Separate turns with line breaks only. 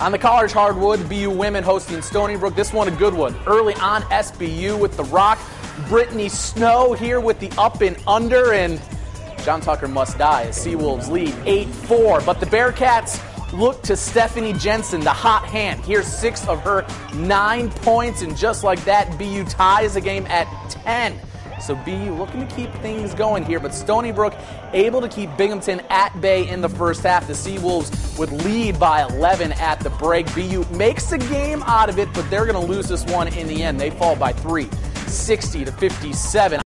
On the college hardwood, BU women hosting Stony Brook. This one a good one. Early on, SBU with the rock. Brittany Snow here with the up and under, and John Tucker must die as Seawolves lead 8-4. But the Bearcats look to Stephanie Jensen, the hot hand. Here's 6 of her 9 points, and just like that, BU ties the game at 10. So BU looking to keep things going here, but Stony Brook able to keep Binghamton at bay in the first half. The Seawolves would lead by 11 at the break. BU makes a game out of it, but they're going to lose this one in the end. They fall by 3, 60-57.